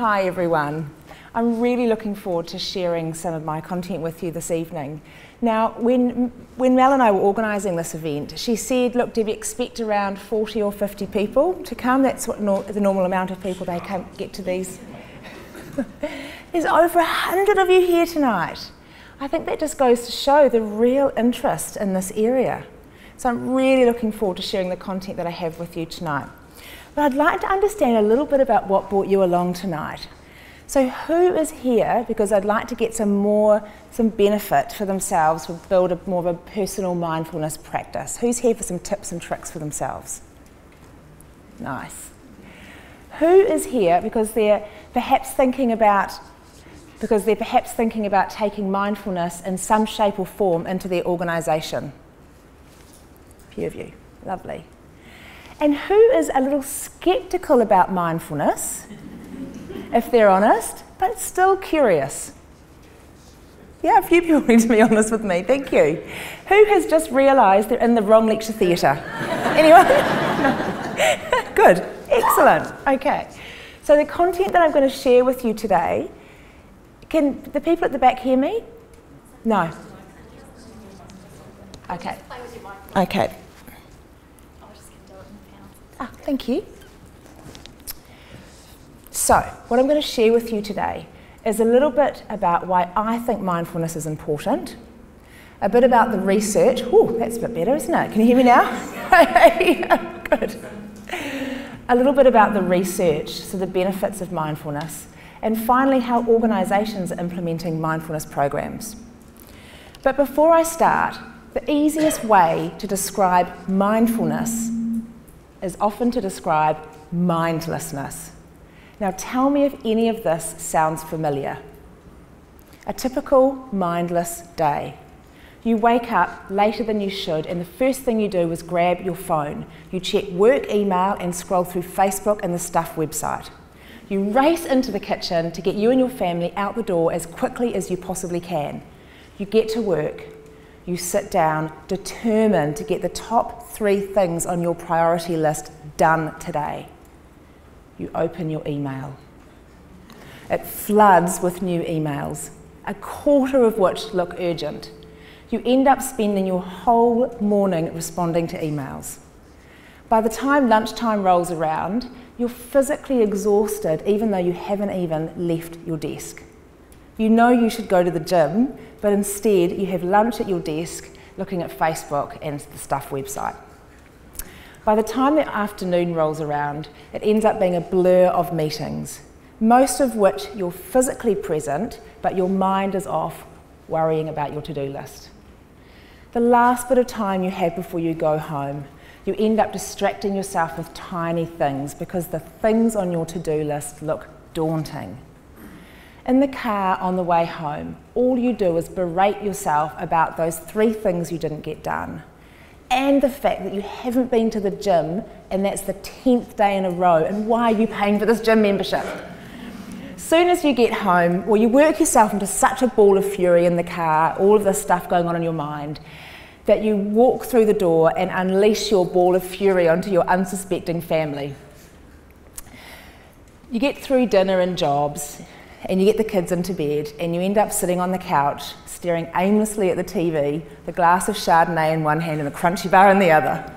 Hi everyone. I'm really looking forward to sharing some of my content with you this evening. Now, when Mel and I were organising this event, she said, look, Debbie, expect around 40 or 50 people to come. That's what the normal amount of people they get to these. There's over 100 of you here tonight. I think that just goes to show the real interest in this area. So I'm really looking forward to sharing the content that I have with you tonight. But I'd like to understand a little bit about what brought you along tonight. So who is here because I'd like to get some benefit for themselves, to build more of a personal mindfulness practice? Who's here for some tips and tricks for themselves? Nice. Who is here because they're perhaps thinking about taking mindfulness in some shape or form into their organisation? A few of you. Lovely. And who is a little sceptical about mindfulness, if they're honest, but still curious? Yeah, a few people need to be honest with me, thank you. Who has just realised they're in the wrong lecture theatre? Anyone? No. Good, excellent, okay. So the content that I'm going to share with you today, can the people at the back hear me? No? Okay. Okay. Ah, thank you. So, what I'm going to share with you today is a little bit about why I think mindfulness is important, a bit about the research. Ooh, that's a bit better, isn't it? Can you hear me now? Yeah, good. A little bit about the research, so the benefits of mindfulness, and finally how organisations are implementing mindfulness programs. But before I start, the easiest way to describe mindfulness is often to describe mindlessness. Now tell me if any of this sounds familiar. A typical mindless day. You wake up later than you should and the first thing you do is grab your phone. You check work email and scroll through Facebook and the Stuff website. You race into the kitchen to get you and your family out the door as quickly as you possibly can. You get to work. You sit down, determined to get the top 3 things on your priority list done today. You open your email. It floods with new emails, a quarter of which look urgent. You end up spending your whole morning responding to emails. By the time lunchtime rolls around, you're physically exhausted even though you haven't even left your desk. You know you should go to the gym, but instead you have lunch at your desk looking at Facebook and the Stuff website. By the time the afternoon rolls around, it ends up being a blur of meetings, most of which you're physically present, but your mind is off worrying about your to-do list. The last bit of time you have before you go home, you end up distracting yourself with tiny things because the things on your to-do list look daunting. In the car on the way home, all you do is berate yourself about those 3 things you didn't get done, and the fact that you haven't been to the gym and that's the 10th day in a row, and why are you paying for this gym membership? Soon as you get home, well, you work yourself into such a ball of fury in the car, all of this stuff going on in your mind, that you walk through the door and unleash your ball of fury onto your unsuspecting family. You get through dinner and jobs, and you get the kids into bed, and you end up sitting on the couch, staring aimlessly at the TV, the glass of Chardonnay in one hand and the crunchy bar in the other.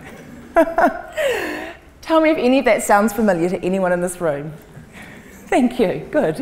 Tell me if any of that sounds familiar to anyone in this room. Thank you, good.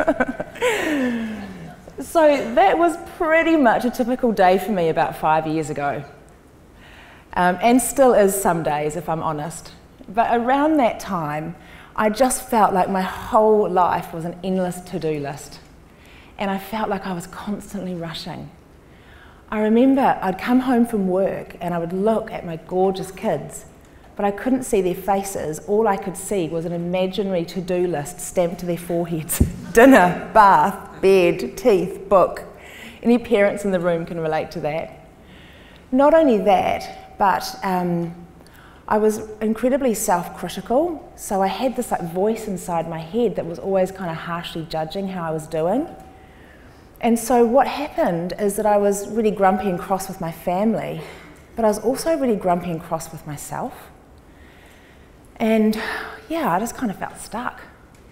So that was pretty much a typical day for me about 5 years ago. And still is some days, if I'm honest. But around that time, I just felt like my whole life was an endless to-do list. And I felt like I was constantly rushing. I remember I'd come home from work and I would look at my gorgeous kids, but I couldn't see their faces. All I could see was an imaginary to-do list stamped to their foreheads. Dinner, bath, bed, teeth, book. Any parents in the room can relate to that. Not only that, but I was incredibly self-critical, so I had this voice inside my head that was always kind of harshly judging how I was doing. And so what happened is that I was really grumpy and cross with my family, but I was also really grumpy and cross with myself. And yeah, I just kind of felt stuck.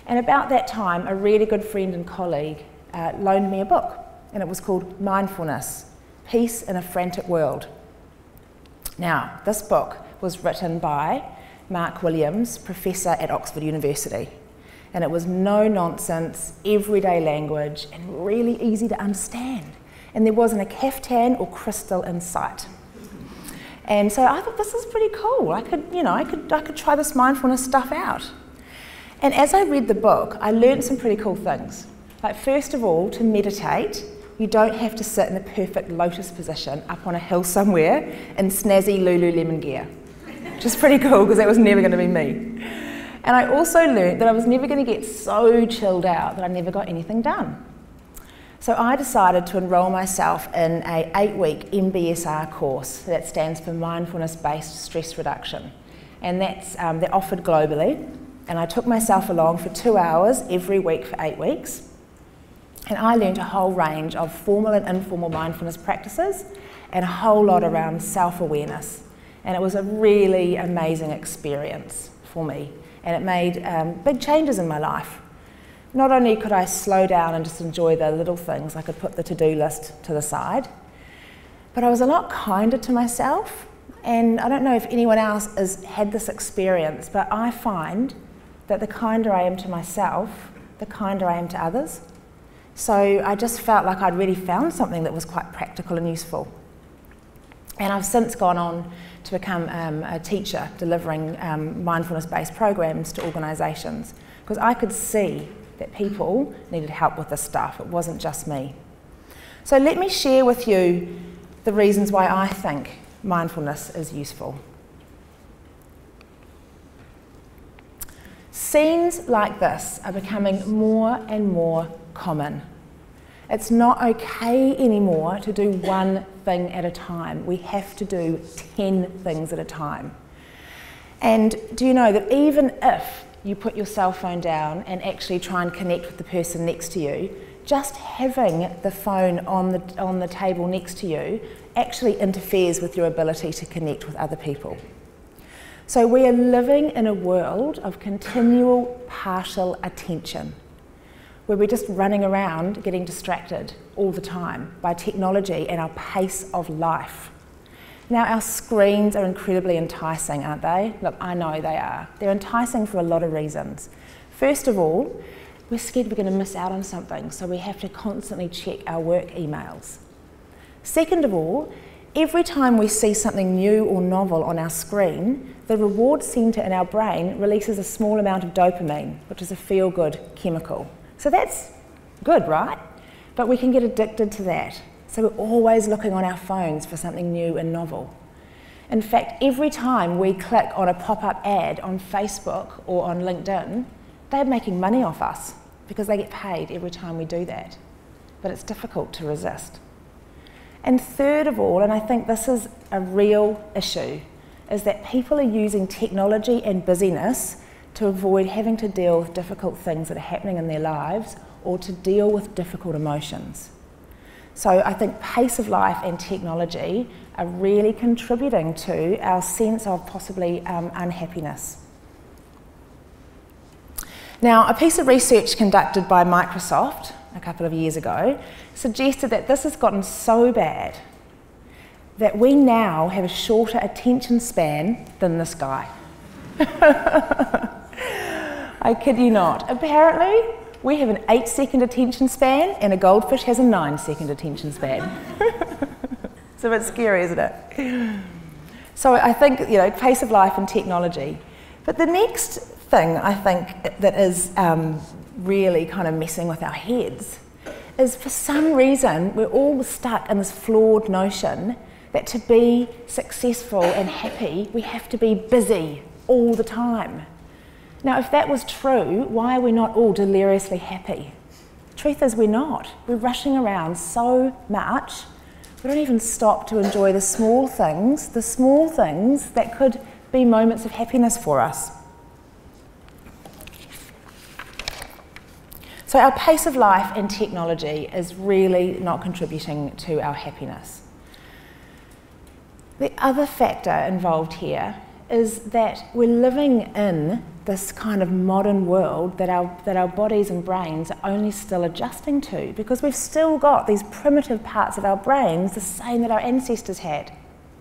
And about that time, a really good friend and colleague loaned me a book, and it was called Mindfulness, Peace in a Frantic World. Now, this book was written by Mark Williams, professor at Oxford University, and it was no-nonsense, everyday language, and really easy to understand. And there wasn't a caftan or crystal in sight. And so I thought, this is pretty cool. I could try this mindfulness stuff out. And as I read the book, I learned some pretty cool things. Like, first of all, to meditate, you don't have to sit in the perfect lotus position up on a hill somewhere in snazzy Lululemon gear. Which is pretty cool, because that was never going to be me. And I also learned that I was never going to get so chilled out that I never got anything done. So I decided to enrol myself in an 8-week MBSR course that stands for Mindfulness-Based Stress Reduction. And they're offered globally. And I took myself along for 2 hours every week for 8 weeks. And I learned a whole range of formal and informal mindfulness practices and a whole lot around self-awareness. And it was a really amazing experience for me. And it made big changes in my life. Not only could I slow down and just enjoy the little things, I could put the to-do list to the side, but I was a lot kinder to myself. And I don't know if anyone else has had this experience, but I find that the kinder I am to myself, the kinder I am to others. So I just felt like I'd really found something that was quite practical and useful. And I've since gone on to become a teacher delivering mindfulness-based programs to organisations, because I could see that people needed help with this stuff. It wasn't just me. So let me share with you the reasons why I think mindfulness is useful. Scenes like this are becoming more and more common. It's not okay anymore to do one thing at a time. We have to do 10 things at a time. And do you know that even if you put your cell phone down and actually try and connect with the person next to you, just having the phone on the table next to you actually interferes with your ability to connect with other people. So we are living in a world of continual partial attention, where we're just running around getting distracted all the time by technology and our pace of life. Now, our screens are incredibly enticing, aren't they? Look, I know they are. They're enticing for a lot of reasons. First of all, we're scared we're going to miss out on something, so we have to constantly check our work emails. Second of all, every time we see something new or novel on our screen, the reward centre in our brain releases a small amount of dopamine, which is a feel-good chemical. So that's good, right? But we can get addicted to that. So we're always looking on our phones for something new and novel. In fact, every time we click on a pop-up ad on Facebook or on LinkedIn, they're making money off us because they get paid every time we do that. But it's difficult to resist. And third of all, and I think this is a real issue, is that people are using technology and busyness to avoid having to deal with difficult things that are happening in their lives or to deal with difficult emotions. So I think pace of life and technology are really contributing to our sense of possibly unhappiness. Now, a piece of research conducted by Microsoft a couple of years ago suggested that this has gotten so bad that we now have a shorter attention span than this guy. I kid you not. Apparently, we have an 8-second attention span and a goldfish has a 9-second attention span. It's a bit scary, isn't it? So I think, pace of life and technology. But the next thing I think that is really kind of messing with our heads is, for some reason, we're all stuck in this flawed notion that to be successful and happy, we have to be busy all the time. Now, if that was true, why are we not all deliriously happy? The truth is, we're not. We're rushing around so much, we don't even stop to enjoy the small things that could be moments of happiness for us. So our pace of life and technology is really not contributing to our happiness. The other factor involved here is that we're living in this kind of modern world that our bodies and brains are only still adjusting to, because we've still got these primitive parts of our brains, the same that our ancestors had.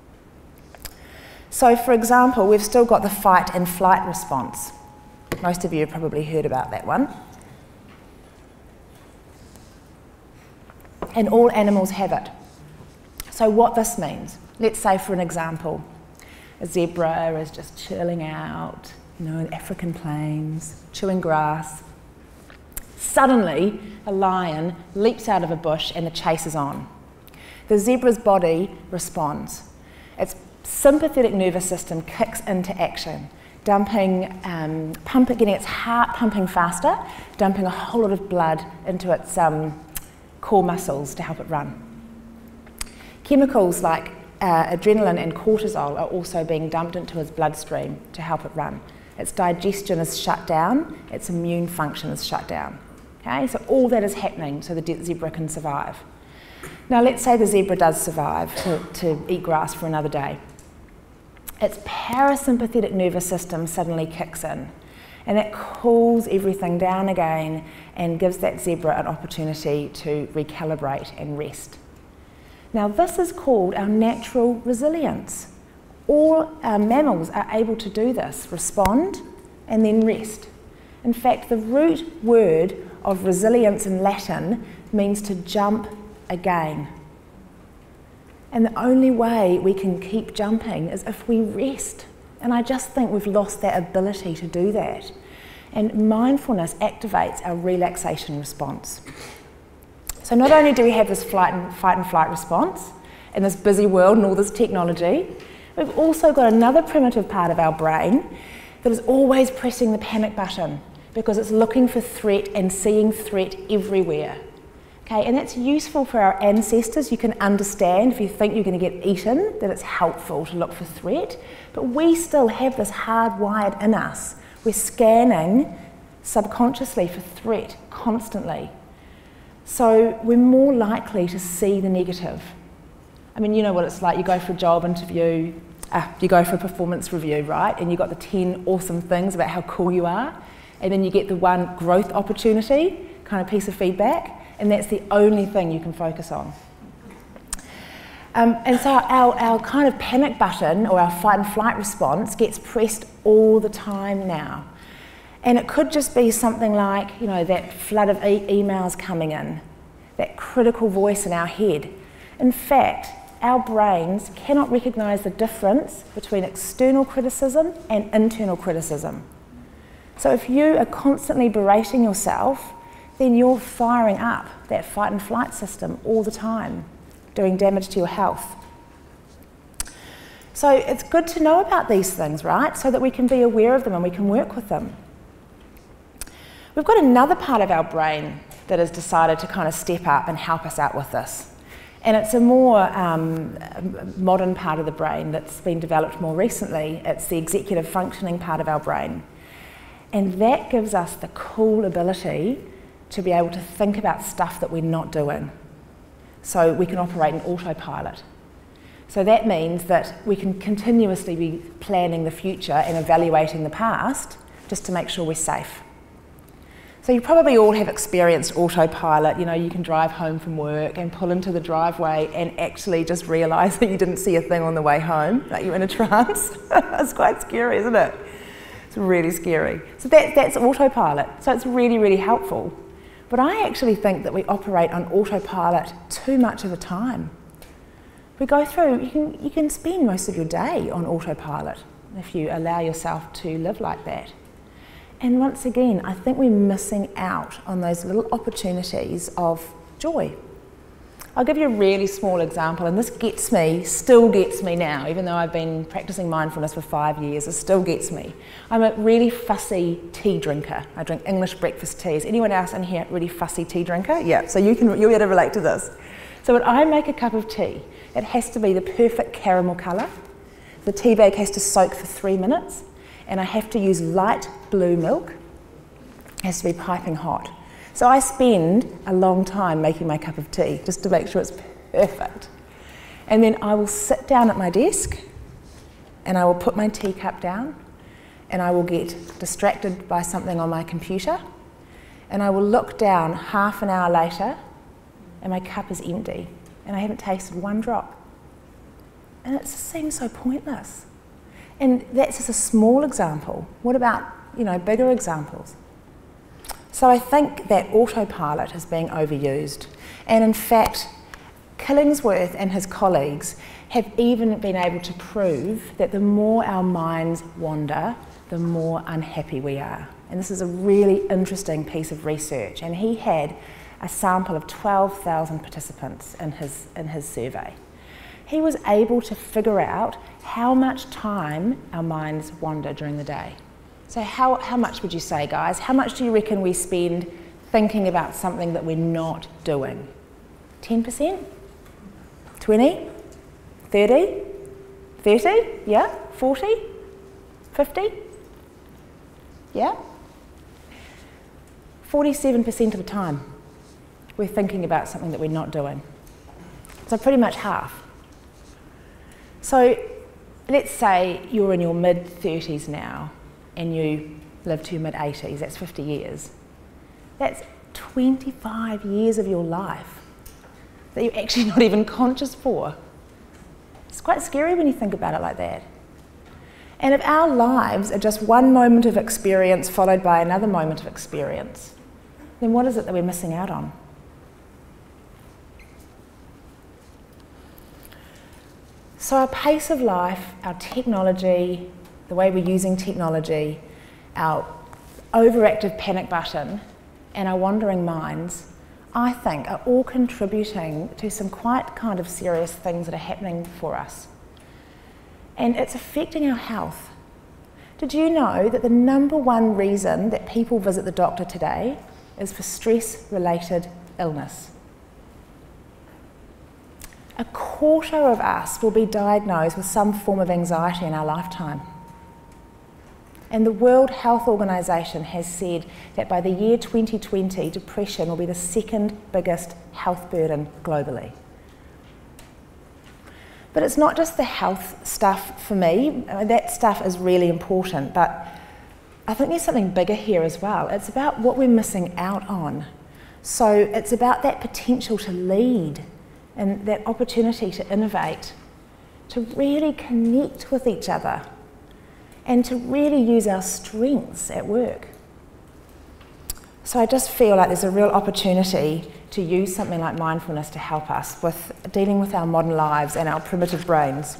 So, for example, we've still got the fight and flight response. Most of you have probably heard about that one. And all animals have it. So what this means, let's say for an example, a zebra is just chilling out, in the African plains, chewing grass. Suddenly, a lion leaps out of a bush and the chase is on. The zebra's body responds. Its sympathetic nervous system kicks into action, getting its heart pumping faster, dumping a whole lot of blood into its core muscles to help it run. Chemicals like adrenaline and cortisol are also being dumped into its bloodstream to help it run. Its digestion is shut down, its immune function is shut down. Okay, so all that is happening so the zebra can survive. Now let's say the zebra does survive to eat grass for another day. Its parasympathetic nervous system suddenly kicks in, and that cools everything down again and gives that zebra an opportunity to recalibrate and rest. Now this is called our natural resilience. All mammals are able to do this, respond and then rest. In fact, the root word of resilience in Latin means to jump again. And the only way we can keep jumping is if we rest. And I just think we've lost that ability to do that. And mindfulness activates our relaxation response. So not only do we have this fight and flight response in this busy world and all this technology, we've also got another primitive part of our brain that is always pressing the panic button because it's looking for threat and seeing threat everywhere. Okay, and that's useful for our ancestors. You can understand if you think you're going to get eaten, that it's helpful to look for threat. But we still have this hardwired in us. We're scanning subconsciously for threat constantly. So we're more likely to see the negative. I mean, you know what it's like. You go for a job interview, you go for a performance review, right? And you've got the 10 awesome things about how cool you are. And then you get the one growth opportunity kind of piece of feedback. And that's the only thing you can focus on. And so our kind of panic button or our fight and flight response gets pressed all the time now. And it could just be something like, that flood of emails coming in, that critical voice in our head. In fact, our brains cannot recognise the difference between external criticism and internal criticism. So if you are constantly berating yourself, then you're firing up that fight and flight system all the time, doing damage to your health. So it's good to know about these things, right? So that we can be aware of them and we can work with them. We've got another part of our brain that has decided to kind of step up and help us out with this. And it's a more modern part of the brain that's been developed more recently. It's the executive functioning part of our brain. And that gives us the cool ability to be able to think about stuff that we're not doing. So we can operate in autopilot. So that means that we can continuously be planning the future and evaluating the past just to make sure we're safe. So you probably all have experienced autopilot. You can drive home from work and pull into the driveway and actually just realise that you didn't see a thing on the way home, like you're in a trance. It's quite scary, isn't it? It's really scary. So that's autopilot. So it's really, really helpful. But I actually think that we operate on autopilot too much of the time. We go through, you can spend most of your day on autopilot if you allow yourself to live like that. And once again, I think we're missing out on those little opportunities of joy. I'll give you a really small example, and this still gets me now, even though I've been practicing mindfulness for 5 years, it still gets me. I'm a really fussy tea drinker. I drink English breakfast teas. Anyone else in here really fussy tea drinker? Yeah, so you'll be able to relate to this. So when I make a cup of tea, it has to be the perfect caramel colour. The tea bag has to soak for 3 minutes, and I have to use light blue milk. It has to be piping hot. So I spend a long time making my cup of tea just to make sure it's perfect. And then I will sit down at my desk and I will put my teacup down and I will get distracted by something on my computer, and I will look down half an hour later and my cup is empty and I haven't tasted one drop. And it just seems so pointless. And that's just a small example. What about, bigger examples? So I think that autopilot is being overused. And in fact, Killingsworth and his colleagues have even been able to prove that the more our minds wander, the more unhappy we are. And this is a really interesting piece of research. And he had a sample of 12,000 participants in his survey. He was able to figure out how much time our minds wander during the day. So how much would you say, guys? How much do you reckon we spend thinking about something that we're not doing? 10%? 20? 30? 30? Yeah? 40? 50? Yeah? 47% of the time we're thinking about something that we're not doing. So pretty much half. So let's say you're in your mid-30s now and you live to your mid-80s, that's 50 years. That's 25 years of your life that you're actually not even conscious for. It's quite scary when you think about it like that. And if our lives are just one moment of experience followed by another moment of experience, then what is it that we're missing out on? So our pace of life, our technology, the way we're using technology, our overactive panic button, and our wandering minds, I think are all contributing to some quite kind of serious things that are happening for us. And it's affecting our health. Did you know that the #1 reason that people visit the doctor today is for stress-related illness? 1/4 of us will be diagnosed with some form of anxiety in our lifetime. And the World Health Organization has said that by the year 2020, depression will be the second biggest health burden globally. But it's not just the health stuff for me. That stuff is really important, but I think there's something bigger here as well. It's about what we're missing out on. So it's about that potential to lead and that opportunity to innovate, to really connect with each other, and to really use our strengths at work. So I just feel like there's a real opportunity to use something like mindfulness to help us with dealing with our modern lives and our primitive brains.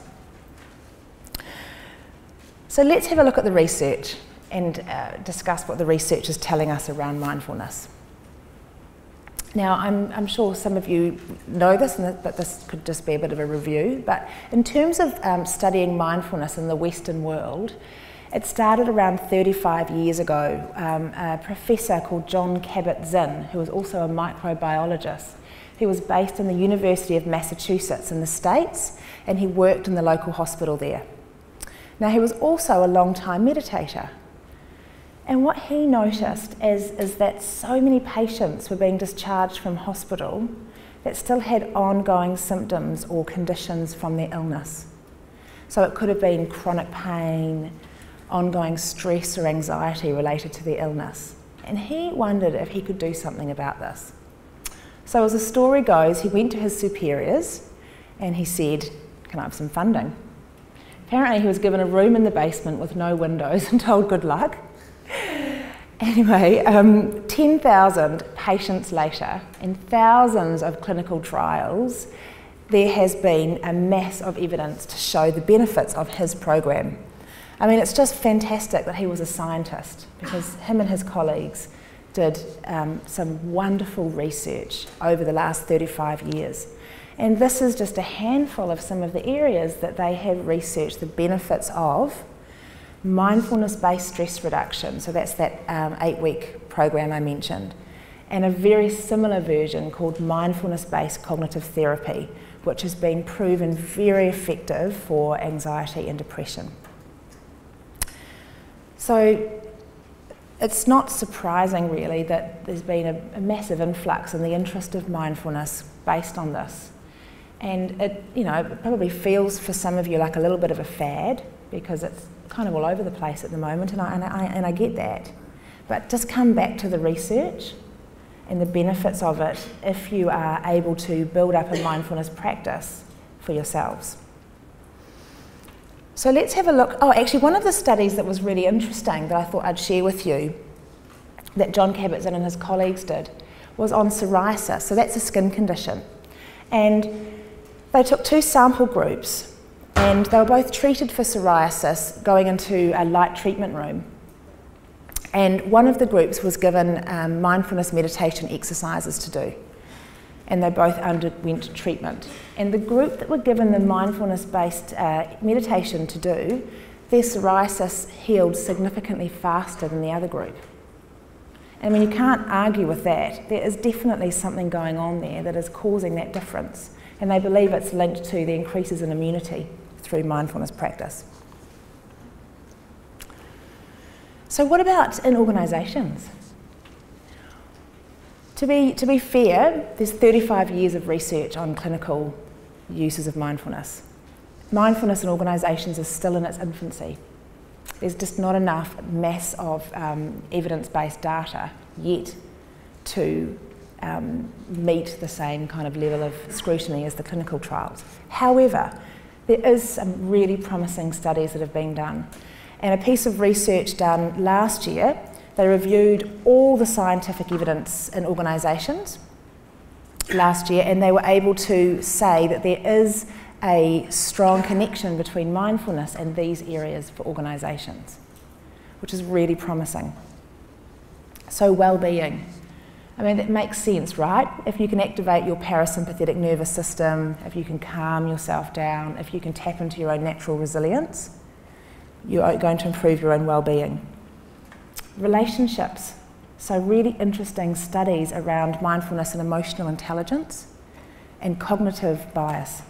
So let's have a look at the research and discuss what the research is telling us around mindfulness. Now, I'm sure some of you know this, but this could just be a bit of a review. But in terms of studying mindfulness in the Western world, it started around 35 years ago. A professor called John Kabat-Zinn, who was also a microbiologist, who was based in the University of Massachusetts in the States, and he worked in the local hospital there. Now, he was also a long-time meditator. And what he noticed is that so many patients were being discharged from hospital that still had ongoing symptoms or conditions from their illness. So it could have been chronic pain, ongoing stress or anxiety related to their illness. And he wondered if he could do something about this. So as the story goes, he went to his superiors and he said, "Can I have some funding?" Apparently he was given a room in the basement with no windows and told good luck. Anyway, 10,000 patients later and thousands of clinical trials, there has been a mass of evidence to show the benefits of his program. I mean, it's just fantastic that he was a scientist, because him and his colleagues did some wonderful research over the last 35 years. And this is just a handful of some of the areas that they have researched the benefits of mindfulness-based stress reduction, so that's that 8-week program I mentioned, and a very similar version called mindfulness-based cognitive therapy, which has been proven very effective for anxiety and depression. So it's not surprising really that there's been a massive influx in the interest of mindfulness based on this. And it, it probably feels for some of you like a little bit of a fad, because it's kind of all over the place at the moment, and I get that. But just come back to the research and the benefits of it if you are able to build up a mindfulness practice for yourselves. So let's have a look. Oh, actually, one of the studies that was really interesting that I thought I'd share with you, that John Kabat-Zinn and his colleagues did, was on psoriasis. So that's a skin condition. And they took 2 sample groups, and they were both treated for psoriasis going into a light treatment room. And one of the groups was given mindfulness meditation exercises to do, and they both underwent treatment. And the group that were given the mindfulness-based meditation to do, their psoriasis healed significantly faster than the other group. I mean, you can't argue with that. There is definitely something going on there that is causing that difference, and they believe it's linked to the increases in immunity through mindfulness practice. So what about in organisations? To be fair, there's 35 years of research on clinical uses of mindfulness. Mindfulness in organisations is still in its infancy. There's just not enough mass of evidence-based data yet to meet the same kind of level of scrutiny as the clinical trials. However, there is some really promising studies that have been done. And a piece of research done last year, they reviewed all the scientific evidence in organisations last year, and they were able to say that there is a strong connection between mindfulness and these areas for organisations, which is really promising. So well-being. I mean, that makes sense, right? If you can activate your parasympathetic nervous system, if you can calm yourself down, if you can tap into your own natural resilience, you're going to improve your own well-being. Relationships. So really interesting studies around mindfulness and emotional intelligence and cognitive bias.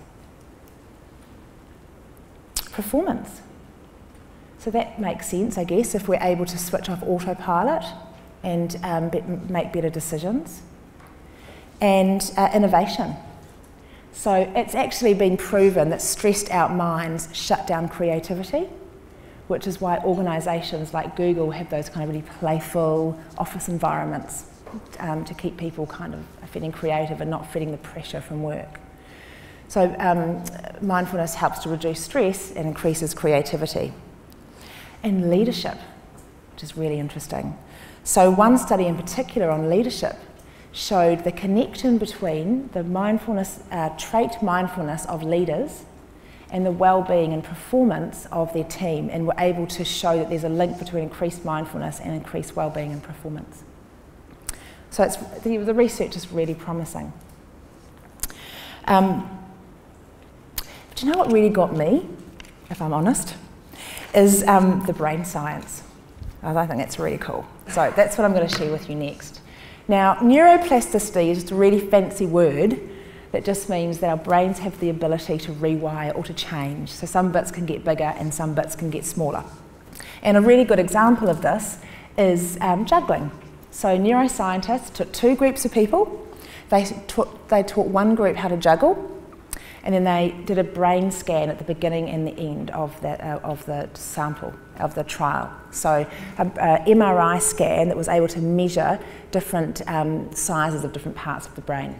Performance. So that makes sense, I guess, if we're able to switch off autopilot and make better decisions. And innovation. So it's actually been proven that stressed out minds shut down creativity, which is why organisations like Google have those kind of really playful office environments to keep people kind of feeling creative and not feeling the pressure from work. So mindfulness helps to reduce stress and increases creativity. And leadership, which is really interesting. So one study in particular on leadership showed the connection between the mindfulness, trait mindfulness of leaders and the well-being and performance of their team, and were able to show that there's a link between increased mindfulness and increased well-being and performance. So the research is really promising. But you know what really got me, if I'm honest, is the brain science. I think that's really cool. So that's what I'm going to share with you next. Now, neuroplasticity is just a really fancy word that just means that our brains have the ability to rewire or to change. So some bits can get bigger and some bits can get smaller. And a really good example of this is juggling. So neuroscientists took 2 groups of people. They taught one group how to juggle, and then they did a brain scan at the beginning and the end of the sample, of the trial. So an MRI scan that was able to measure different sizes of different parts of the brain.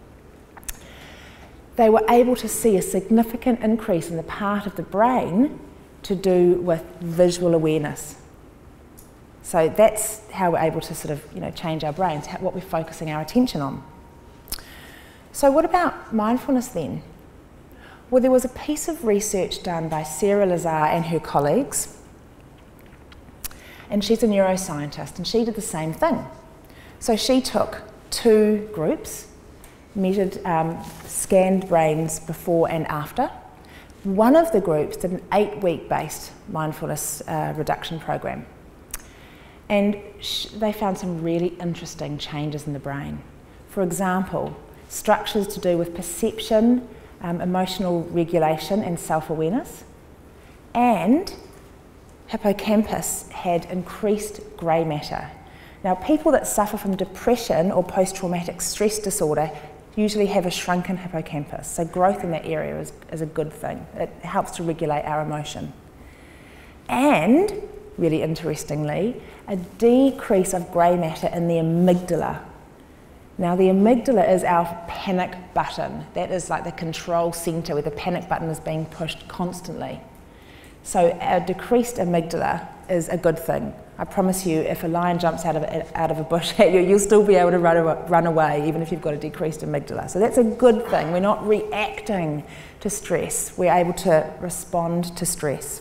They were able to see a significant increase in the part of the brain to do with visual awareness. So that's how we're able to sort of, change our brains, what we're focusing our attention on. So what about mindfulness then? Well, there was a piece of research done by Sarah Lazar and her colleagues, and she's a neuroscientist, and she did the same thing. So she took 2 groups, measured scanned brains before and after. One of the groups did an 8-week based mindfulness reduction program, and they found some really interesting changes in the brain. For example, structures to do with perception, emotional regulation and self-awareness, and hippocampus had increased grey matter. Now, people that suffer from depression or post-traumatic stress disorder usually have a shrunken hippocampus, so growth in that area is a good thing. It helps to regulate our emotion. and, really interestingly, a decrease of grey matter in the amygdala. Now, the amygdala is our panic button. That is like the control centre where the panic button is being pushed constantly. So a decreased amygdala is a good thing. I promise you, if a lion jumps out of a bush at you, you'll still be able to run away, even if you've got a decreased amygdala. So that's a good thing. We're not reacting to stress. We're able to respond to stress.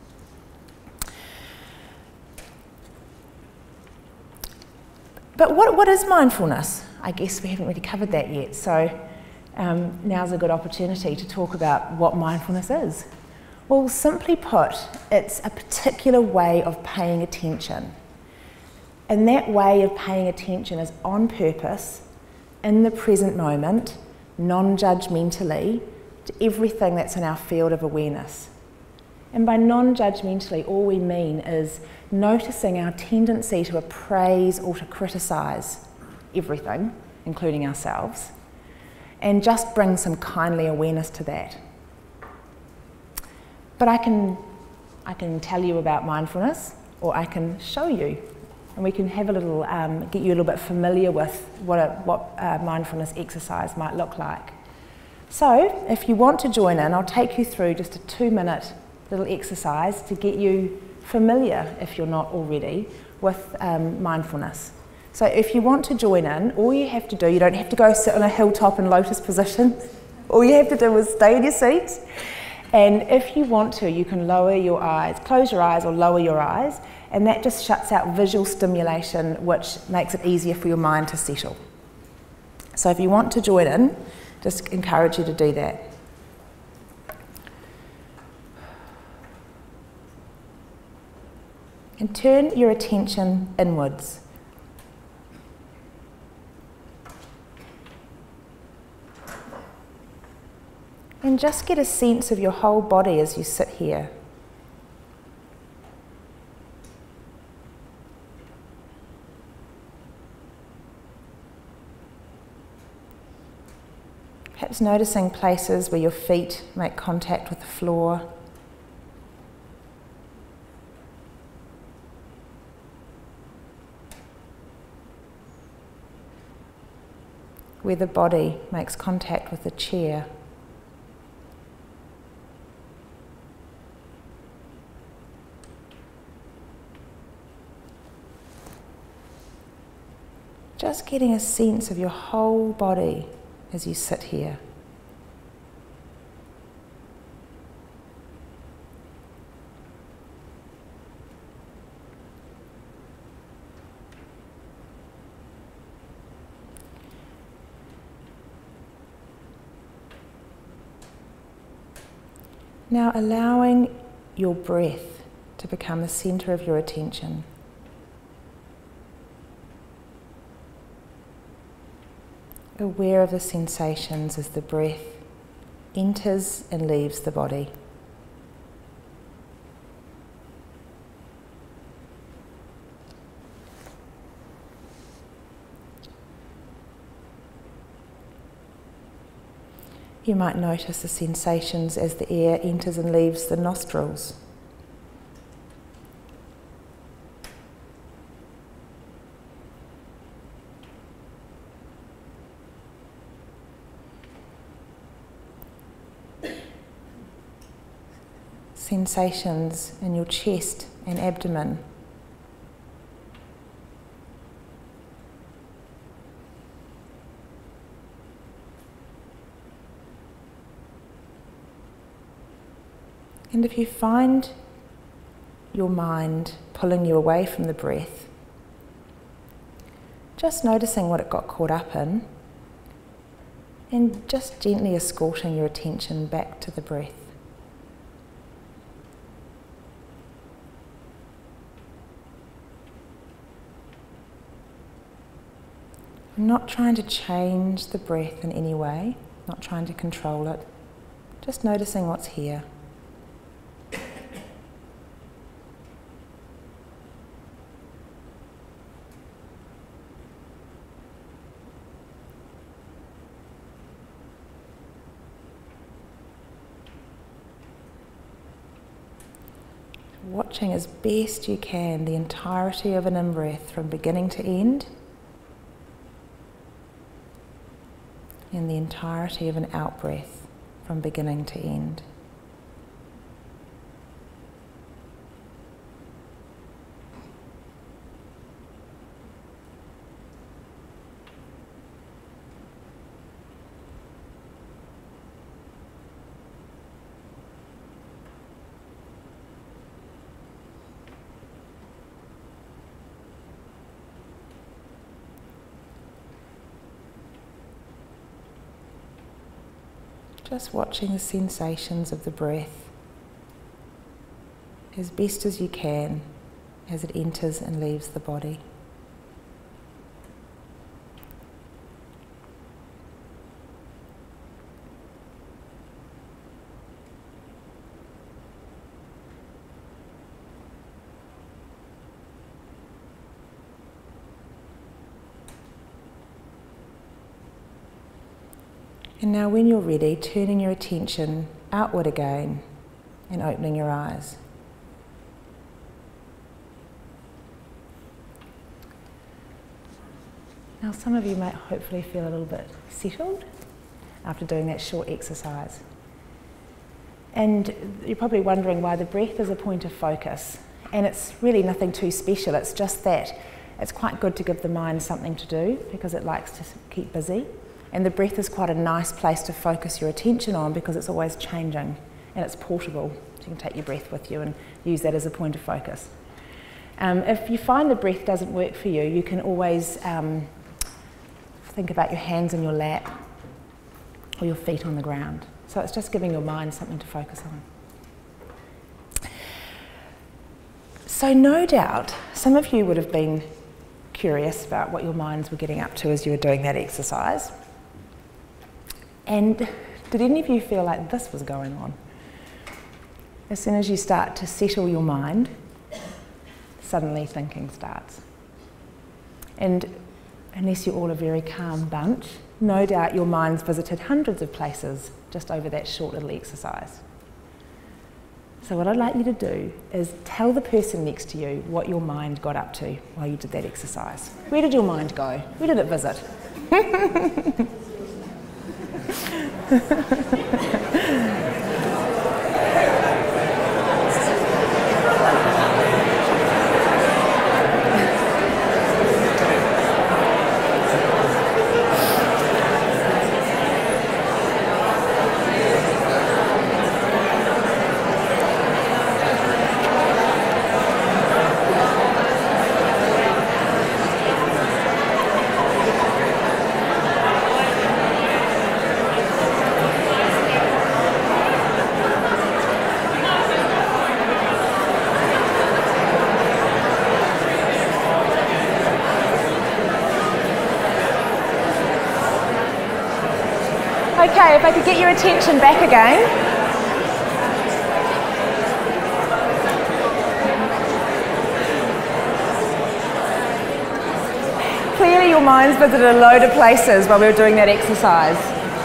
But what is mindfulness? I guess we haven't really covered that yet. So now's a good opportunity to talk about what mindfulness is. Well, simply put, it's a particular way of paying attention. And that way of paying attention is on purpose, in the present moment, non-judgmentally, to everything that's in our field of awareness. And by non-judgmentally, all we mean is noticing our tendency to appraise or to criticise everything, including ourselves, and just bring some kindly awareness to that. But I can tell you about mindfulness, or I can show you, and we can have a little, get you a little bit familiar with what a mindfulness exercise might look like. So, if you want to join in, I'll take you through just a 2-minute little exercise to get you familiar, if you're not already, with mindfulness. So if you want to join in, all you have to do, you don't have to go sit on a hilltop in lotus position. All you have to do is stay in your seat. And if you want to, you can lower your eyes, close your eyes or lower your eyes, and that just shuts out visual stimulation, which makes it easier for your mind to settle. So if you want to join in, just encourage you to do that. And turn your attention inwards. And just get a sense of your whole body as you sit here. Perhaps noticing places where your feet make contact with the floor. Where the body makes contact with the chair. Just getting a sense of your whole body as you sit here. Now allowing your breath to become the centre of your attention. Aware of the sensations as the breath enters and leaves the body. You might notice the sensations as the air enters and leaves the nostrils. Sensations in your chest and abdomen. And if you find your mind pulling you away from the breath, just noticing what it got caught up in and just gently escorting your attention back to the breath. I'm not trying to change the breath in any way, not trying to control it, just noticing what's here. watching as best you can the entirety of an in-breath from beginning to end, and the entirety of an out-breath from beginning to end. Just watching the sensations of the breath as best as you can as it enters and leaves the body. And now when you're ready, turning your attention outward again and opening your eyes. Now some of you might hopefully feel a little bit settled after doing that short exercise. And you're probably wondering why the breath is a point of focus. And it's really nothing too special, it's just that it's quite good to give the mind something to do because it likes to keep busy. And the breath is quite a nice place to focus your attention on because it's always changing and it's portable. So you can take your breath with you and use that as a point of focus. If you find the breath doesn't work for you, you can always think about your hands in your lap or your feet on the ground. So it's just giving your mind something to focus on. So no doubt, some of you would have been curious about what your minds were getting up to as you were doing that exercise. And did any of you feel like this was going on? As soon as you start to settle your mind, suddenly thinking starts. And unless you're all a very calm bunch, no doubt your minds visited hundreds of places just over that short little exercise. So what I'd like you to do is tell the person next to you what your mind got up to while you did that exercise. Where did your mind go? Where did it visit? Okay, if I could get your attention back again. Clearly your minds visited a load of places while we were doing that exercise.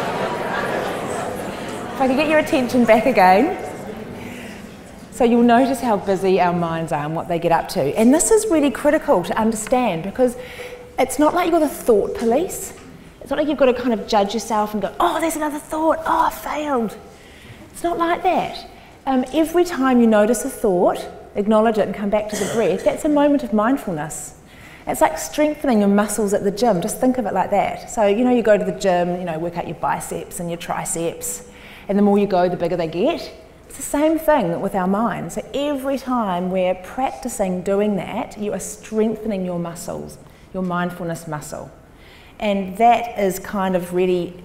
If I could get your attention back again. So you'll notice how busy our minds are and what they get up to. And this is really critical to understand because it's not like you've got the thought police. It's not like you've got to kind of judge yourself and go, oh, there's another thought, oh, I failed. It's not like that. Every time you notice a thought, acknowledge it and come back to the breath, that's a moment of mindfulness. It's like strengthening your muscles at the gym, just think of it like that. So, you know, you go to the gym, you know, work out your biceps and your triceps, and the more you go, the bigger they get. It's the same thing with our mind. So every time we're practicing doing that, you are strengthening your muscles, your mindfulness muscle. And that is kind of really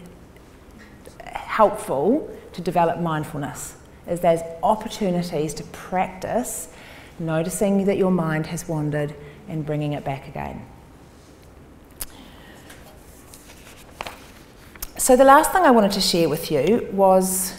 helpful to develop mindfulness, is there's opportunities to practice noticing that your mind has wandered and bringing it back again. So the last thing I wanted to share with you was,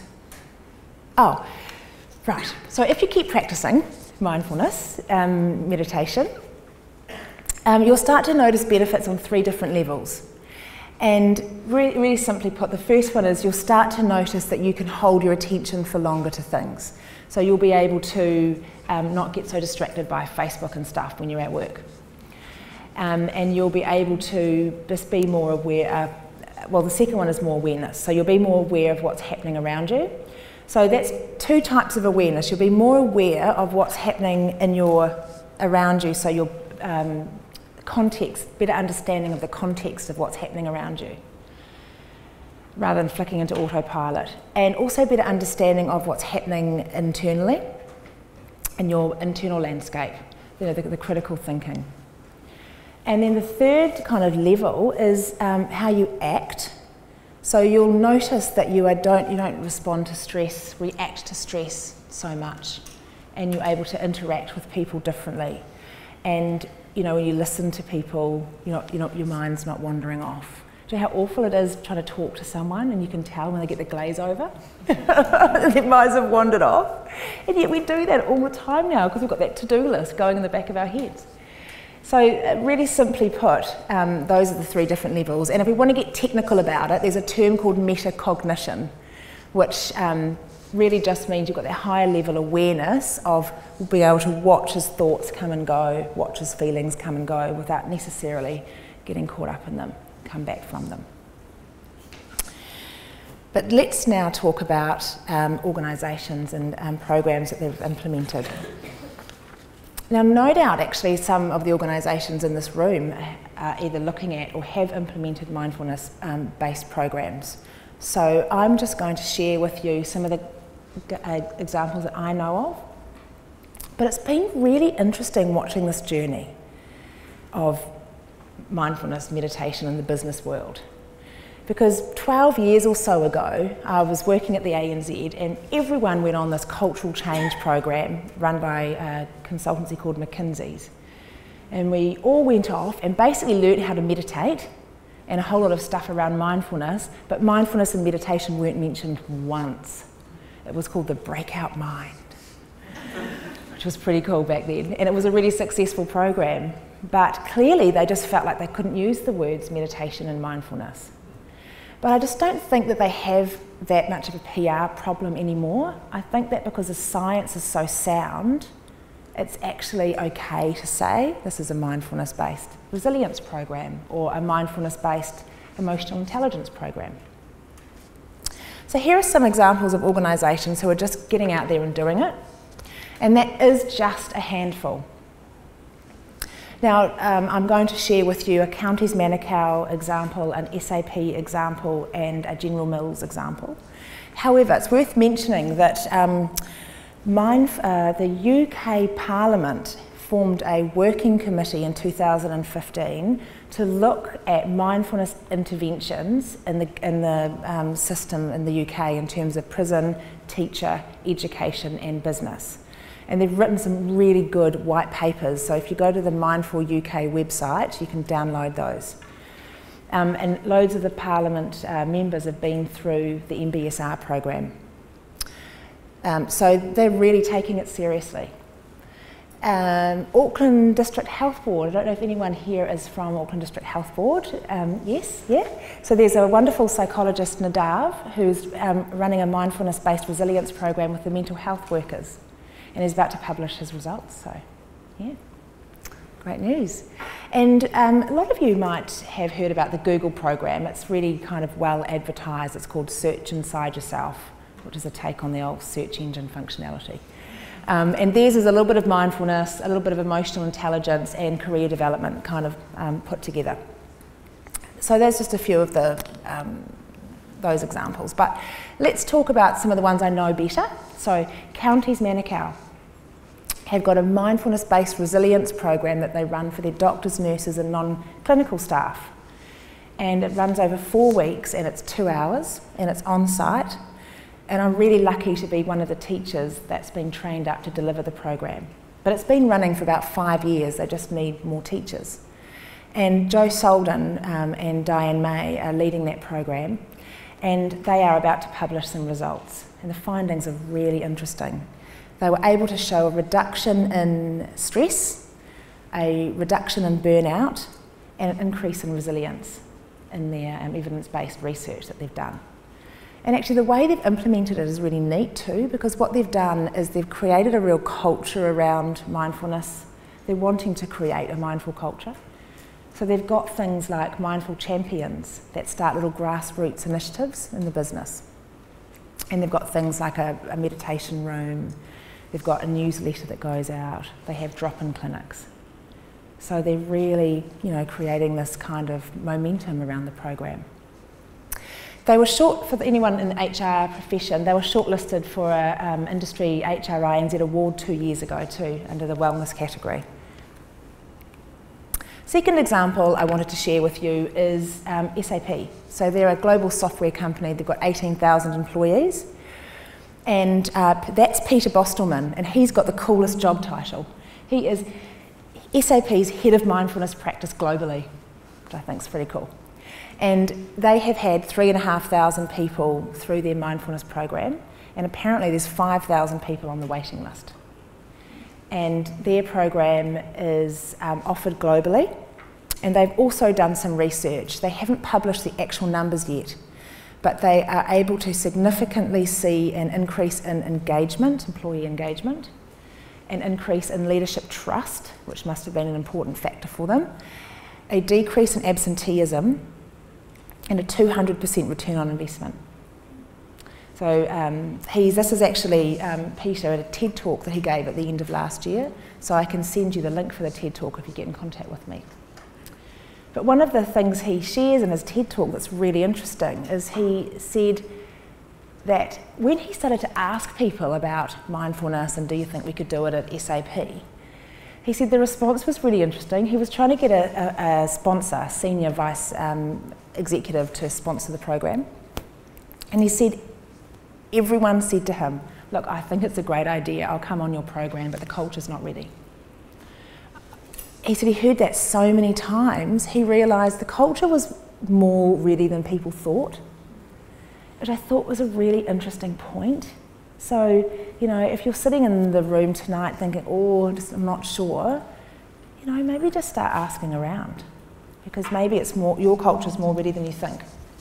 so if you keep practicing mindfulness, meditation, you'll start to notice benefits on 3 different levels. And really simply put, the first one is you'll start to notice that you can hold your attention for longer to things. So you'll be able to not get so distracted by Facebook and stuff when you're at work. And you'll be able to just be more aware, well, the second one is more awareness. So you'll be more aware of what's happening around you. So that's two types of awareness. You'll be more aware of what's happening around you, so your context, better understanding of the context of what's happening around you, rather than flicking into autopilot. And also better understanding of what's happening internally, in your internal landscape, the critical thinking. And then the third kind of level is how you act. So you'll notice that you don't respond to stress, react to stress so much, and you're able to interact with people differently. And when you listen to people, your mind's not wandering off. Do you know how awful it is trying to talk to someone and you can tell when they get the glaze over? Their minds have wandered off. And yet we do that all the time now because we've got that to-do list going in the back of our heads. So really simply put, those are the three different levels. And if we want to get technical about it, there's a term called metacognition, which really just means you've got that higher level awareness of being able to watch as thoughts come and go, watch as feelings come and go without necessarily getting caught up in them, come back from them. But let's now talk about organisations and programs that they've implemented. Now, no doubt, actually, some of the organisations in this room are either looking at or have implemented mindfulness-based programs. So I'm just going to share with you some of the examples that I know of. But it's been really interesting watching this journey of mindfulness meditation in the business world. Because 12 years or so ago, I was working at the ANZ and everyone went on this cultural change program run by a consultancy called McKinsey's. And we all went off and basically learned how to meditate and a whole lot of stuff around mindfulness, but mindfulness and meditation weren't mentioned once. It was called the breakout mind, which was pretty cool back then. And it was a really successful program, but clearly they just felt like they couldn't use the words meditation and mindfulness. But I just don't think that they have that much of a PR problem anymore. I think that because the science is so sound, it's actually okay to say this is a mindfulness-based resilience program or a mindfulness-based emotional intelligence program. So here are some examples of organisations who are just getting out there and doing it, and that is just a handful. Now, I'm going to share with you a Counties Manukau example, an SAP example, and a General Mills example. However, it's worth mentioning that the UK Parliament formed a working committee in 2015 to look at mindfulness interventions in the system in the UK in terms of prison, teacher, education, and business. And they've written some really good white papers, so if you go to the Mindful UK website, you can download those. And loads of the Parliament members have been through the MBSR program. So they're really taking it seriously. Auckland District Health Board, I don't know if anyone here is from Auckland District Health Board. Yes, yeah. So there's a wonderful psychologist, Nadav, who's running a mindfulness-based resilience program with the mental health workers. And he's about to publish his results, so yeah, great news. And a lot of you might have heard about the Google program. It's really kind of well advertised. It's called Search Inside Yourself, which is a take on the old search engine functionality. And theirs is a little bit of mindfulness, a little bit of emotional intelligence and career development kind of put together. So there's just a few of those examples. But let's talk about some of the ones I know better. So Counties Manukau have got a mindfulness-based resilience program that they run for their doctors, nurses and non-clinical staff. And it runs over 4 weeks and it's 2 hours and it's on site. And I'm really lucky to be one of the teachers that's been trained up to deliver the program. But it's been running for about 5 years, they just need more teachers. And Jo Solden and Diane May are leading that program. And they are about to publish some results. And the findings are really interesting. They were able to show a reduction in stress, a reduction in burnout, and an increase in resilience in their evidence-based research that they've done. And actually the way they've implemented it is really neat too, because what they've done is they've created a real culture around mindfulness. They're wanting to create a mindful culture. So they've got things like mindful champions that start little grassroots initiatives in the business. And they've got things like a meditation room, they've got a newsletter that goes out, they have drop-in clinics. So they're really, creating this kind of momentum around the program. They were for anyone in the HR profession, they were shortlisted for an industry HRINZ award 2 years ago too, under the wellness category. Second example I wanted to share with you is SAP. So they're a global software company, they've got 18,000 employees. And that's Peter Bostelman, and he's got the coolest job title. He is SAP's Head of Mindfulness Practice globally, which I think is pretty cool. And they have had 3,500 people through their mindfulness program, and apparently there's 5,000 people on the waiting list. And their program is offered globally, and they've also done some research. They haven't published the actual numbers yet, but they are able to significantly see an increase in engagement, employee engagement, an increase in leadership trust, which must have been an important factor for them, a decrease in absenteeism, and a 200% return on investment. So this is actually Peter at a TED talk that he gave at the end of last year, so I can send you the link for the TED talk if you get in contact with me. But one of the things he shares in his TED talk that's really interesting is he said that when he started to ask people about mindfulness and do you think we could do it at SAP, he said the response was really interesting. He was trying to get a sponsor, senior vice executive, to sponsor the program, and he said everyone said to him, look, I think it's a great idea, I'll come on your program, but the culture's not ready. He said he heard that so many times, he realised the culture was more ready than people thought, which I thought was a really interesting point. So, if you're sitting in the room tonight thinking, I'm not sure, maybe just start asking around, because maybe it's your culture's more ready than you think.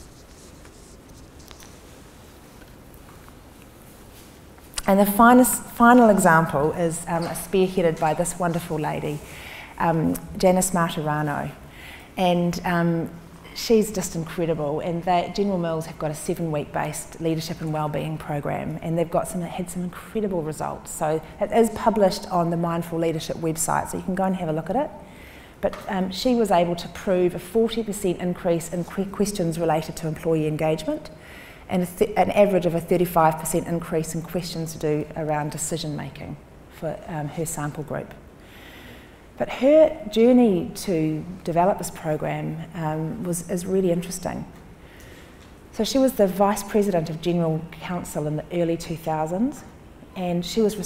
And the final example is spearheaded by this wonderful lady, Janice Martirano, and she's just incredible. And General Mills have got a 7-week based leadership and wellbeing program, and they've had some incredible results. So it is published on the Mindful Leadership website, so you can go and have a look at it. But she was able to prove a 40% increase in questions related to employee engagement, and an average of a 35% increase in questions to do around decision making for her sample group. But her journey to develop this program is really interesting. So she was the Vice President of General Counsel in the early 2000s, and she was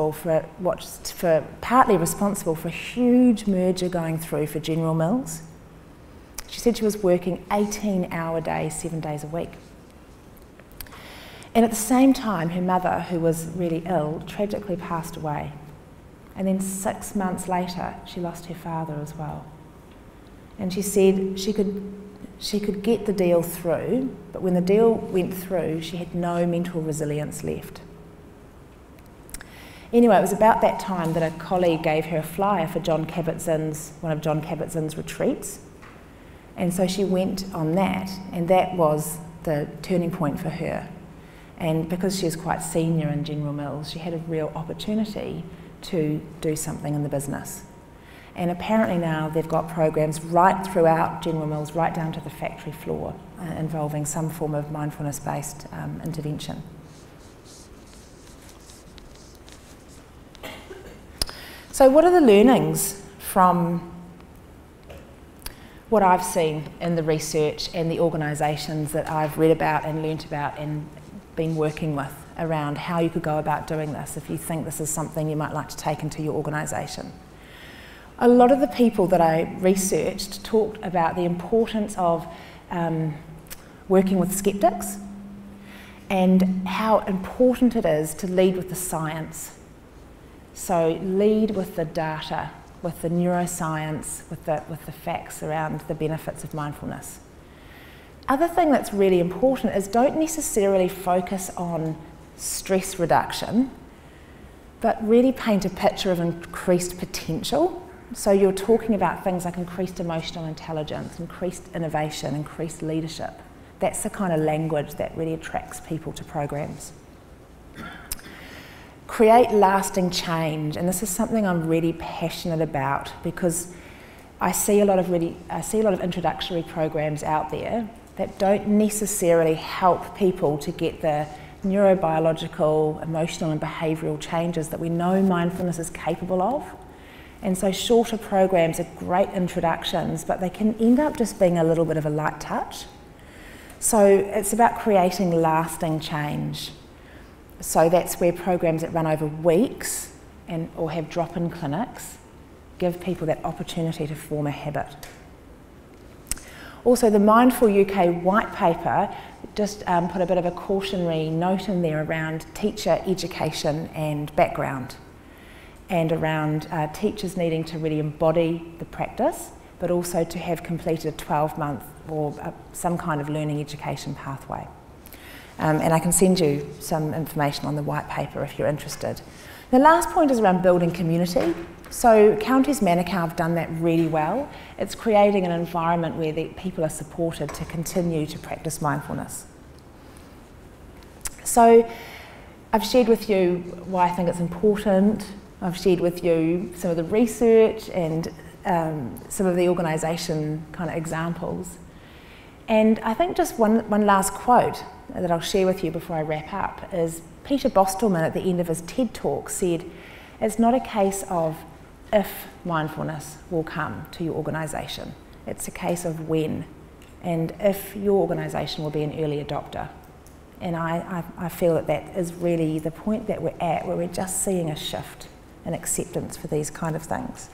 partly responsible for a huge merger going through for General Mills. She said she was working 18-hour days, 7 days a week. And at the same time, her mother, who was really ill, tragically passed away. And then 6 months later, she lost her father as well. And she said she could get the deal through, but when the deal went through, she had no mental resilience left. Anyway, it was about that time that a colleague gave her a flyer for one of John Kabat-Zinn's retreats. And so she went on that, and that was the turning point for her. And because she was quite senior in General Mills, she had a real opportunity to do something in the business. And apparently now they've got programs right throughout General Mills, right down to the factory floor, involving some form of mindfulness-based intervention. So what are the learnings from what I've seen in the research and the organisations that I've read about and learnt about and been working with around how you could go about doing this if you think this is something you might like to take into your organisation? A lot of the people that I researched talked about the importance of working with skeptics and how important it is to lead with the science. So lead with the data, with the neuroscience, with the facts around the benefits of mindfulness. Other thing that's really important is don't necessarily focus on stress reduction, but really paint a picture of increased potential. So you're talking about things like increased emotional intelligence, increased innovation, increased leadership. That's the kind of language that really attracts people to programs. Create lasting change, and this is something I'm really passionate about because I see a lot of introductory programs out there that don't necessarily help people to get the neurobiological, emotional and behavioural changes that we know mindfulness is capable of. And so shorter programs are great introductions, but they can end up just being a little bit of a light touch. So it's about creating lasting change. So that's where programs that run over weeks or have drop-in clinics give people that opportunity to form a habit. Also, the Mindful UK white paper just put a bit of a cautionary note in there around teacher education and background, and around teachers needing to really embody the practice, but also to have completed a 12-month or some kind of learning education pathway. And I can send you some information on the white paper if you're interested. The last point is around building community. So Counties Manukau have done that really well. It's creating an environment where the people are supported to continue to practice mindfulness. So I've shared with you why I think it's important. I've shared with you some of the research and some of the organisation kind of examples. And I think just one last quote that I'll share with you before I wrap up is Peter Bostelman at the end of his TED talk said, "It's not a case of if mindfulness will come to your organisation, it's a case of when, and if your organisation will be an early adopter." And I feel that that is really the point that we're at, where we're just seeing a shift in acceptance for these kind of things.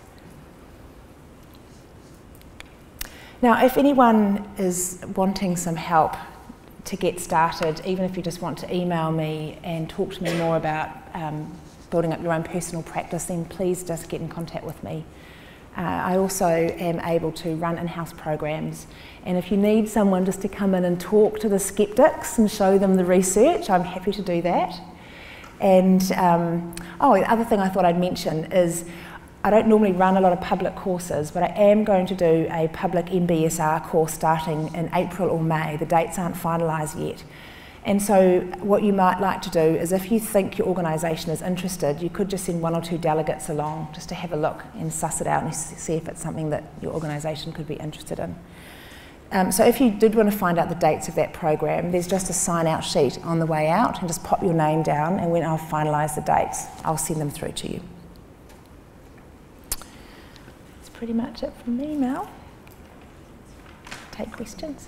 Now, if anyone is wanting some help to get started, even if you just want to email me and talk to me more about building up your own personal practice, then please just get in contact with me. I also am able to run in-house programs, and if you need someone just to come in and talk to the skeptics and show them the research, I'm happy to do that. And the other thing I thought I'd mention is I don't normally run a lot of public courses, but I am going to do a public MBSR course starting in April or May. The dates aren't finalised yet. And so what you might like to do is, if you think your organisation is interested, you could just send 1 or 2 delegates along just to have a look and suss it out and see if it's something that your organisation could be interested in. So if you did want to find out the dates of that program, there's just a sign-out sheet on the way out, and just pop your name down, and when I've finalised the dates, I'll send them through to you. That's pretty much it from me, Mel. Take questions.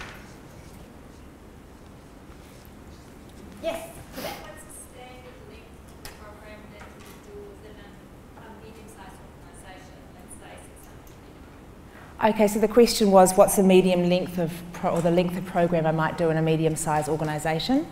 Yes. What's the standard length program that you do within a medium-sized organisation, let's say 600 people? Okay, so the question was, what's the medium length of, or the length of program I might do in a medium-sized organisation?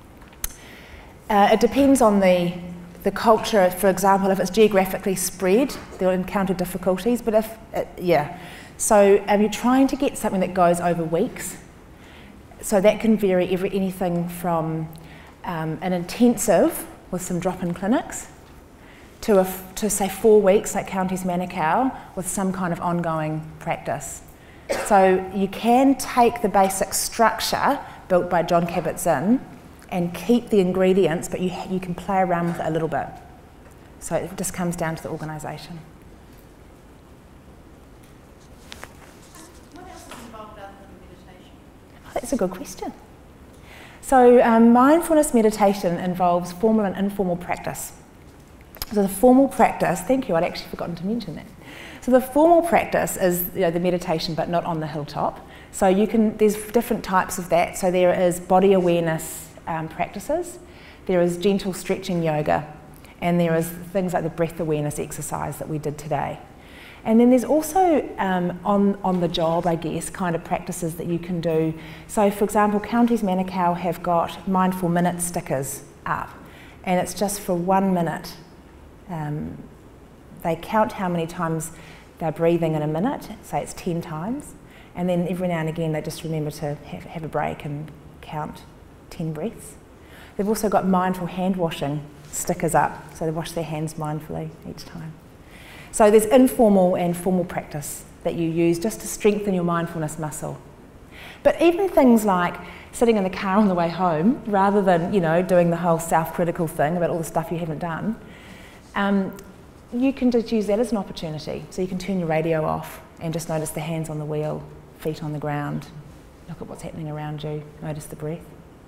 It depends on the culture. For example, if it's geographically spread, they'll encounter difficulties, but So you're trying to get something that goes over weeks. So that can vary anything from an intensive with some drop-in clinics to say 4 weeks like Counties Manukau with some kind of ongoing practice. So you can take the basic structure built by John Kabat-Zinn and keep the ingredients, but you can play around with it a little bit. So it just comes down to the organisation. What else is involved other than meditation? Oh, that's a good question. So mindfulness meditation involves formal and informal practice. So the formal practice, thank you, I'd actually forgotten to mention that. So the formal practice is the meditation, but not on the hilltop. So there's different types of that. So there is body awareness practices, there is gentle stretching yoga, and there is things like the breath awareness exercise that we did today. And then there's also on the job, I guess, kind of practices that you can do. So for example, Counties Manukau have got mindful minute stickers up, and it's just for 1 minute. They count how many times they're breathing in a minute, say it's 10 times, And then every now and again they just remember to have a break and count 10 breaths. They've also got mindful hand washing stickers up, so they wash their hands mindfully each time. So there's informal and formal practice that you use just to strengthen your mindfulness muscle. But even things like sitting in the car on the way home, rather than, you know, doing the whole self-critical thing about all the stuff you haven't done, you can just use that as an opportunity. So you can turn your radio off and just notice the hands on the wheel, feet on the ground, look at what's happening around you, notice the breath.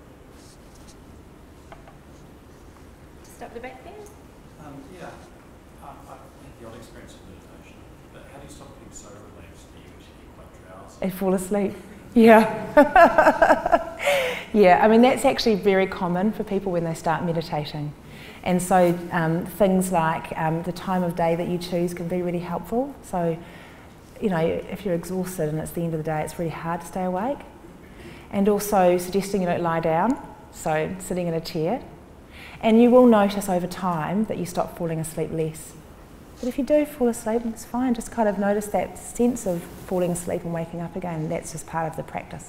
Just up the back there. Yeah, I had the odd experience of meditation, but how do you stop being so relaxed that you actually get quite drowsy? And fall asleep. Yeah. Yeah, I mean that's actually very common for people when they start meditating. And so things like the time of day that you choose can be really helpful. So, you know, if you're exhausted and it's the end of the day, it's really hard to stay awake. And also suggesting you don't lie down, so sitting in a chair. And you will notice over time that you stop falling asleep less. But if you do fall asleep, it's fine. Just kind of notice that sense of falling asleep and waking up again. That's just part of the practice.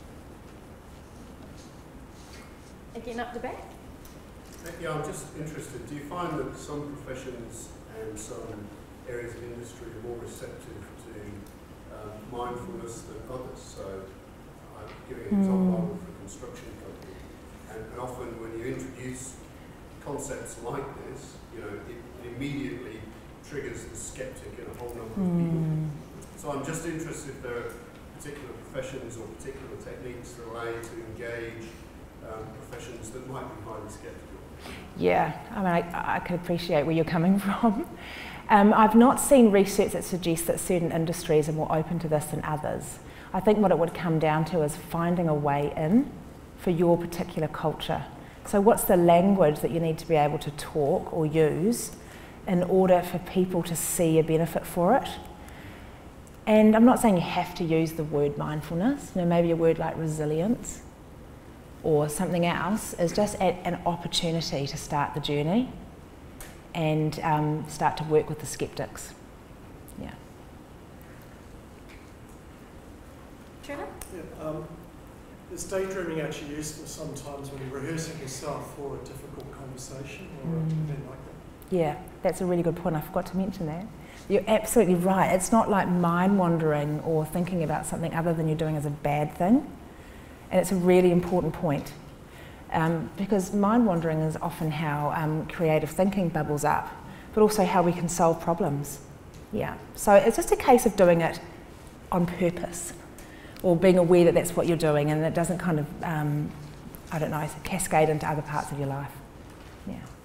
Again, up the back. Yeah, I'm just interested. Do you find that some professions and some areas of industry are more receptive to mindfulness than others? So I'm giving an example for a construction company. And often when you introduce concepts like this, you know, it immediately triggers the skeptic in a whole number of people. So I'm just interested if there are particular professions or particular techniques that allow you to engage professions that might be highly skeptical. Yeah, I mean, I can appreciate where you're coming from. I've not seen research that suggests that certain industries are more open to this than others. I think what it would come down to is finding a way in for your particular culture. So what's the language that you need to be able to talk or use in order for people to see a benefit for it? And I'm not saying you have to use the word mindfulness, you know, maybe a word like resilience or something else is just an opportunity to start the journey and start to work with the skeptics. Yeah. Trevor? Yeah, is daydreaming actually useful sometimes when you're rehearsing yourself for a difficult conversation or an event like that? Yeah, that's a really good point. I forgot to mention that. You're absolutely right. It's not like mind wandering or thinking about something other than you're doing as a bad thing. And it's a really important point because mind wandering is often how creative thinking bubbles up, but also how we can solve problems. Yeah, so it's just a case of doing it on purpose or being aware that that's what you're doing and it doesn't kind of, I don't know, cascade into other parts of your life. Yeah.